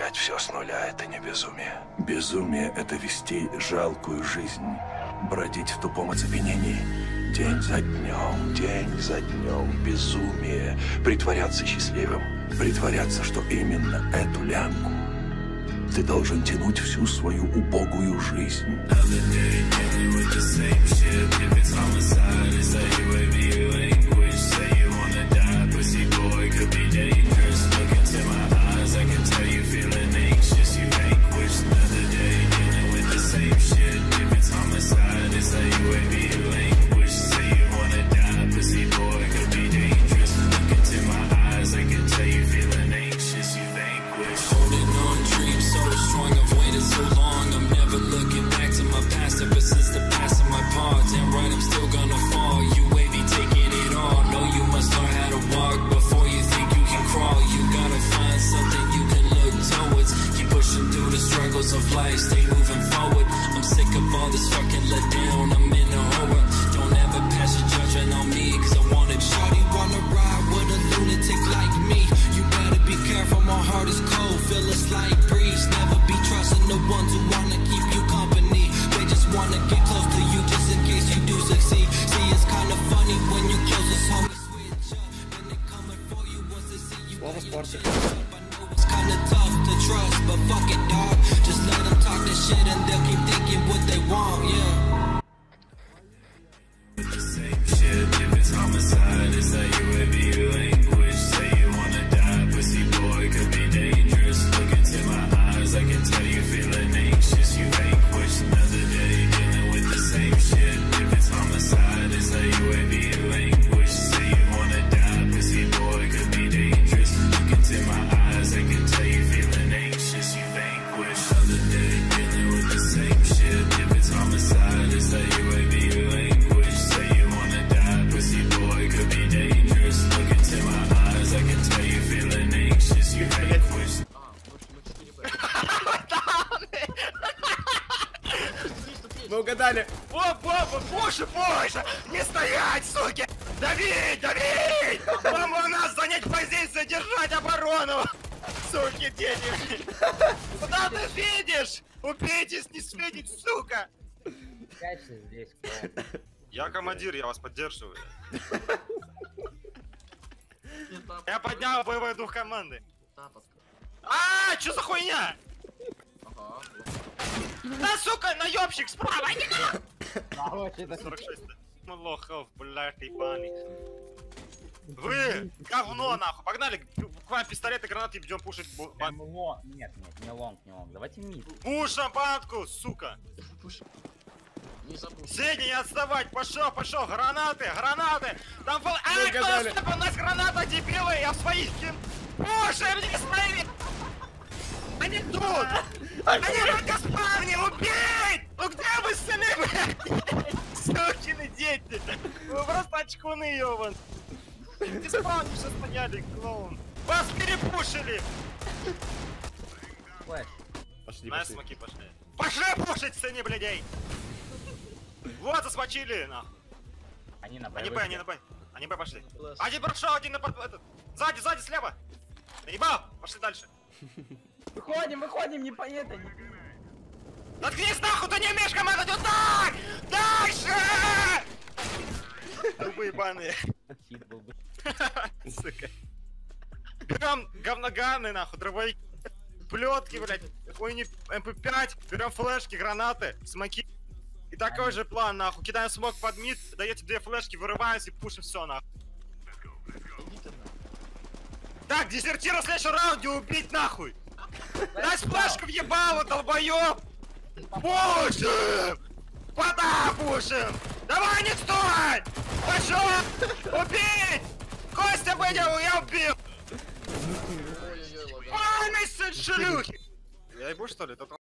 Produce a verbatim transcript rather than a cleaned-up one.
Начинать все с нуля – это не безумие. Безумие – это вести жалкую жизнь, бродить в тупом оцепенении. День за днем, день за днем, безумие. Притворяться счастливым, притворяться, что именно эту лямку ты должен тянуть всю свою убогую жизнь. Of life, stay moving forward. I'm sick of all this fucking letdown. I'm in a horror. Don't ever pass your judgment on me, cause I want it. Shawty wanna ride with a lunatic like me. You better be careful, my heart is cold. Feel a slight breeze. Never be trusting the ones who wanna keep you company. They just wanna get close to you just in case you do succeed. See, it's kinda funny when you close this home. Switch up, and they coming for you once they see you. It's kinda tough to trust, but fuck it, dog. Just let them talk this shit and they'll keep thinking what they want, yeah. The same shit, if it's homicide, it's like you A B language. Say you wanna die, pussy boy, could be dangerous. Look into my eyes, I can tell you feeling anxious. You vanquish another day, dealing with the same shit. If it's homicide, it's like you A B language. Say you wanna die, pussy boy, could be dangerous. Look into my eyes, I can tell you feeling anxious. You vanquish another day, dealing with the same shit. If it's homicide, it's like you A B language. Say you wanna die, pussy boy, could be dangerous. Look into my eyes, I can tell you feeling anxious. You vanquish. Мы угадали. О, баба, позже, позже! Не стоять, суки! Давить, давить! Вам у нас занять позицию, держать оборону! Суки, дети! Куда ты видишь? Убейтесь, не светить, сука! Здесь, я командир, я вас поддерживаю. Я поднял боевой дух команды. А, что за хуйня? Да, сука, наебщик справа! сорок шесть. Лохов, блядь, ебаный. Вы говно, нахуй. Погнали, к вам пистолеты, гранаты, идем пушить. Нет, нет, не лонг, не лонг. Давайте мид. Пушим банку, сука. Сеня, не отставать, пошел, пошел, гранаты, гранаты. Там был... А, кто, у нас граната, дебилы, я в своих кин... Пушим, не смотри. Они тут! Они только спавни, убей! Ну где вы сами, блядь? Сукины дети! Вы просто очкуны, ёбан! Где спавни все стояли, клоун? Вас перепушили! Пошли, на смоки пошли. Пошли пушить, сыны, блядей! Вот, засмочили, нахуй! Они на Б. Они Б, они на Б. Они Б пошли. Один прошел, один на... Этот. Сзади, сзади, слева! Наебал! Пошли дальше. Выходим, выходим, не по этой. Заткнись нахуй, ты не умеешь командовать, вот так! Дальше! Трубы ебаные. Сука. Берем говноганы, нахуй, дробовики, плетки, блядь, хуйни эм пэ пять, берем флешки, гранаты, смоки. И такой же план, нахуй, кидаем смок под мид, даете две флешки, вырываемся и пушим все, нахуй. Так, дезертира в следующем раунде убить, нахуй! Дай сплашку в ебало, долбоёб! Пушим! Пода пушим! Давай, не стой! Пошел! Убить! Костя выделал, я убил! Ой, сын шлюхи! Я ебу, что ли?